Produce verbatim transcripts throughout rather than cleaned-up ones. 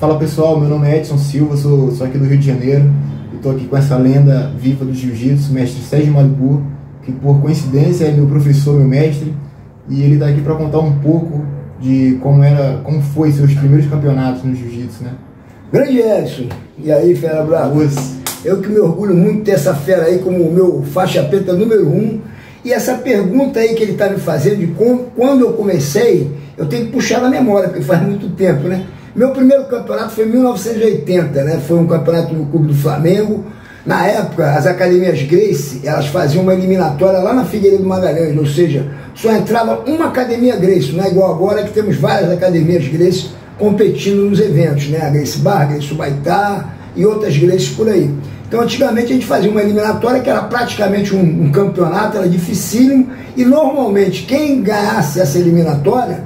Fala pessoal, meu nome é Edson Silva, sou, sou aqui do Rio de Janeiro e estou aqui com essa lenda viva do Jiu-Jitsu, mestre Sérgio Malibu, que por coincidência é meu professor, meu mestre, e ele está aqui para contar um pouco de como era, como foi seus primeiros campeonatos no Jiu-Jitsu, né? Grande Edson, e aí, fera brava? Eu que me orgulho muito de ter essa fera aí como o meu faixa preta número um. E essa pergunta aí que ele está me fazendo de como, quando eu comecei, eu tenho que puxar na memória, porque faz muito tempo, né? Meu primeiro campeonato foi em mil novecentos e oitenta, né? Foi um campeonato no Clube do Flamengo. Na época, as academias Gracie, elas faziam uma eliminatória lá na Figueiredo Magalhães, ou seja, só entrava uma academia Gracie, não é igual agora que temos várias academias Gracie competindo nos eventos, né? A Gracie Bar, Gracie Subaitá e outras Gracies por aí. Então, antigamente a gente fazia uma eliminatória que era praticamente um, um campeonato, era dificílimo, e normalmente quem ganhasse essa eliminatória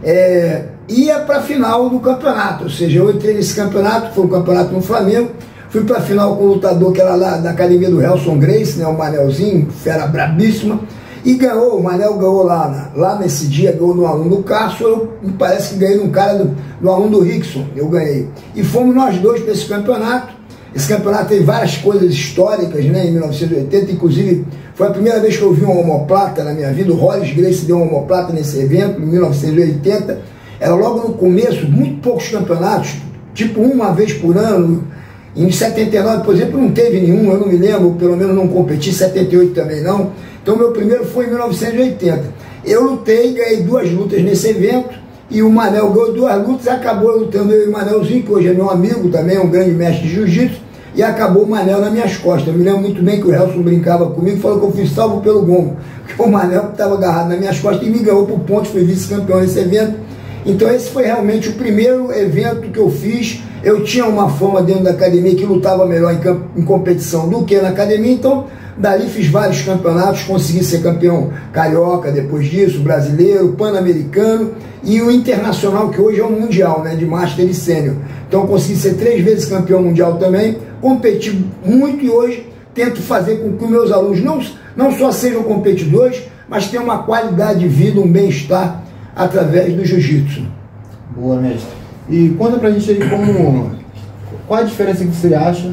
é, ia para a final do campeonato. Ou seja, eu entrei nesse campeonato, foi um campeonato no Flamengo, fui para a final com o lutador que era lá da academia do Helson Gracie, né, o Manelzinho, fera brabíssima, e ganhou, o Manel ganhou lá, lá nesse dia, ganhou no aluno do Cássio, eu me parece que ganhei num cara do, do aluno do Rickson, eu ganhei. E fomos nós dois para esse campeonato. Esse campeonato tem várias coisas históricas, né, em mil novecentos e oitenta, inclusive foi a primeira vez que eu vi uma omoplata na minha vida. O Hollis Gracie deu uma omoplata nesse evento, em mil novecentos e oitenta, era logo no começo, muito poucos campeonatos, tipo uma vez por ano. Em setenta e nove, por exemplo, não teve nenhum, eu não me lembro, pelo menos não competi, em setenta e oito também não. Então meu primeiro foi em mil novecentos e oitenta. Eu lutei, ganhei duas lutas nesse evento, e o Manel ganhou duas lutas, acabou lutando eu e o Manelzinho, que hoje é meu amigo também, é um grande mestre de jiu-jitsu, e acabou o Manel nas minhas costas. Eu me lembro muito bem que o Helson brincava comigo, falou que eu fui salvo pelo gongo, porque o Manel estava agarrado nas minhas costas e me ganhou por pontos, fui vice-campeão nesse evento. Então esse foi realmente o primeiro evento que eu fiz. Eu tinha uma fama dentro da academia que lutava melhor em, em competição do que na academia, então dali fiz vários campeonatos, consegui ser campeão carioca depois disso, brasileiro, pan-americano e o internacional, que hoje é o mundial, né, de master e sênior. Então consegui ser três vezes campeão mundial também, competi muito e hoje tento fazer com que os meus alunos não, não só sejam competidores, mas tenham uma qualidade de vida, um bem-estar através do jiu-jitsu. Boa, mestre. E conta pra gente aí como, qual a diferença que você acha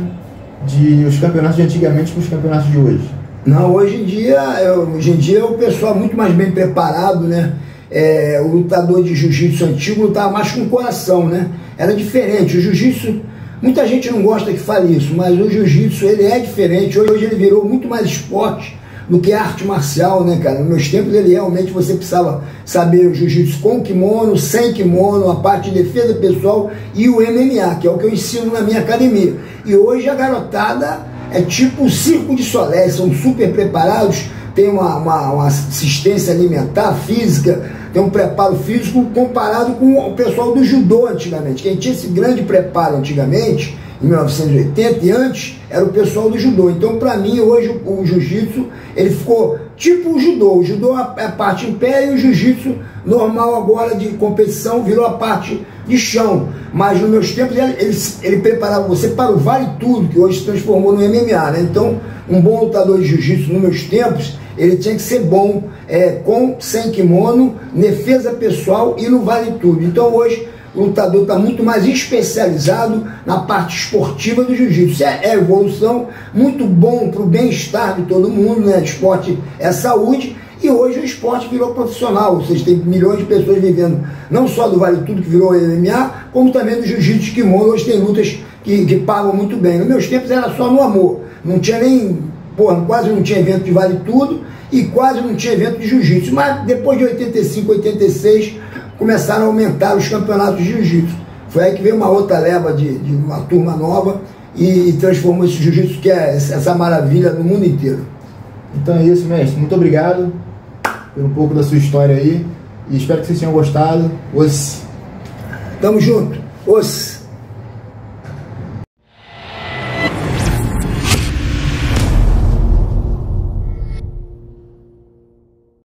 de os campeonatos de antigamente com os campeonatos de hoje? Não, hoje em dia, hoje em dia o pessoal é muito mais bem preparado, né? É, o lutador de jiu-jitsu antigo lutava mais com o coração, né? Era diferente. O jiu-jitsu, muita gente não gosta que fale isso, mas o jiu-jitsu ele é diferente. Hoje ele virou muito mais esporte do que arte marcial, né, cara? Nos meus tempos, ele realmente, você precisava saber o jiu-jitsu com kimono, sem kimono, a parte de defesa pessoal e o M M A, que é o que eu ensino na minha academia. E hoje a garotada é tipo o circo de Solé, são super preparados, tem uma, uma, uma assistência alimentar, física, tem um preparo físico comparado com o pessoal do judô antigamente. Quem tinha esse grande preparo antigamente, em mil novecentos e oitenta e antes, era o pessoal do judô. Então, para mim, hoje, o, o jiu-jitsu, ele ficou tipo o judô. O judô é a parte em pé e o jiu-jitsu normal agora de competição virou a parte de chão. Mas nos meus tempos, ele, ele, ele preparava você para o vale tudo, que hoje se transformou no M M A, né? Então, um bom lutador de jiu-jitsu nos meus tempos, ele tinha que ser bom é, com, sem kimono, defesa pessoal e no vale tudo. Então, hoje, o lutador está muito mais especializado na parte esportiva do jiu-jitsu. É, é evolução, muito bom para o bem-estar de todo mundo, né? Esporte é saúde, e hoje o esporte virou profissional, ou seja, tem milhões de pessoas vivendo não só do Vale Tudo, que virou M M A, como também do jiu-jitsu de kimono. Hoje tem lutas que, que pagam muito bem. Nos meus tempos era só no amor, não tinha nem, porra, quase não tinha evento de Vale Tudo e quase não tinha evento de jiu-jitsu. Mas depois de oitenta e cinco, oitenta e seis, começaram a aumentar os campeonatos de jiu-jitsu. Foi aí que veio uma outra leva de, de uma turma nova e, e transformou esse jiu-jitsu, que é essa maravilha, no mundo inteiro. Então é isso, mestre. Muito obrigado por um pouco da sua história aí e espero que vocês tenham gostado. Os... Tamo junto. Os...